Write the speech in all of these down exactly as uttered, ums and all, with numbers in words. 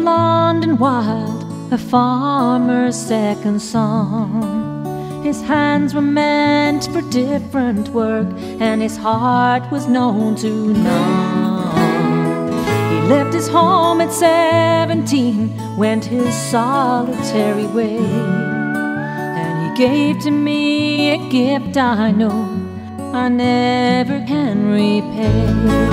blonde and wild, a farmer's second son. His hands were meant for different work, and his heart was known to none. He left his home at seventeen, went his solitary way, and he gave to me a gift I know I never can repay.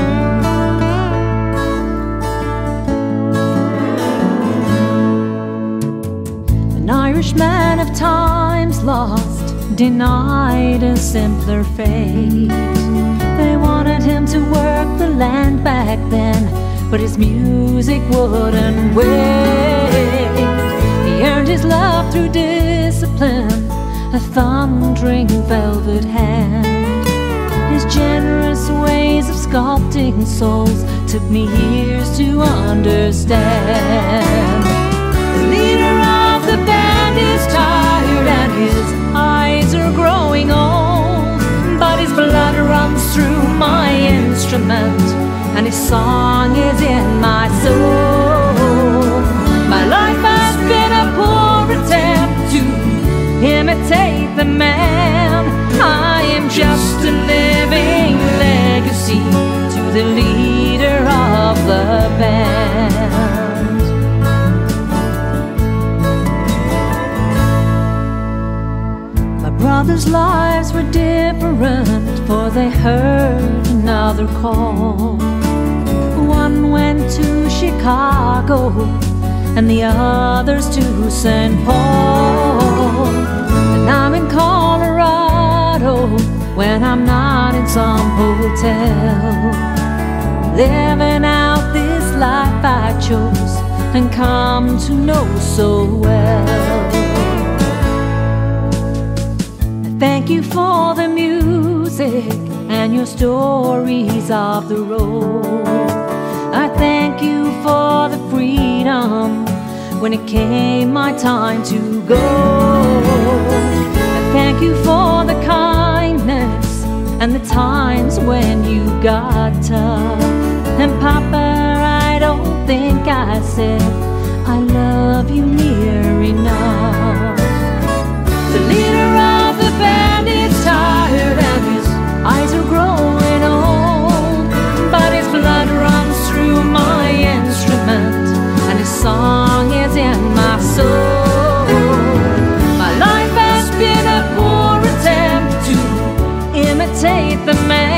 An Irishman of times lost, denied a simpler fate. They wanted him to work the land back then, but his music wouldn't wait. He earned his love through discipline, a thundering velvet hand. His generous ways of sculpting souls took me years to understand. The leader of the band is tired and his eyes are growing old, but his blood runs through my instrument and his song is in my soul. My life has been a poor attempt to imitate the man. I am just a living legacy to the leader of the band. My brothers' lives were different, for they heard another call. One went to Chicago and the others to Saint Paul. And I'm in Colorado when I'm not in some hotel, living out this life I chose and come to know so well. Thank you for the music and your stories of the road. I thank you for the freedom when it came my time to go. I thank you for the kindness and the times when you got tough. And Papa, I don't think I said I love you near enough. The leader of the band is tired and his eyes are growing old, but his blood runs through my instrument and his song is in my soul. My life has been a poor attempt to imitate the man.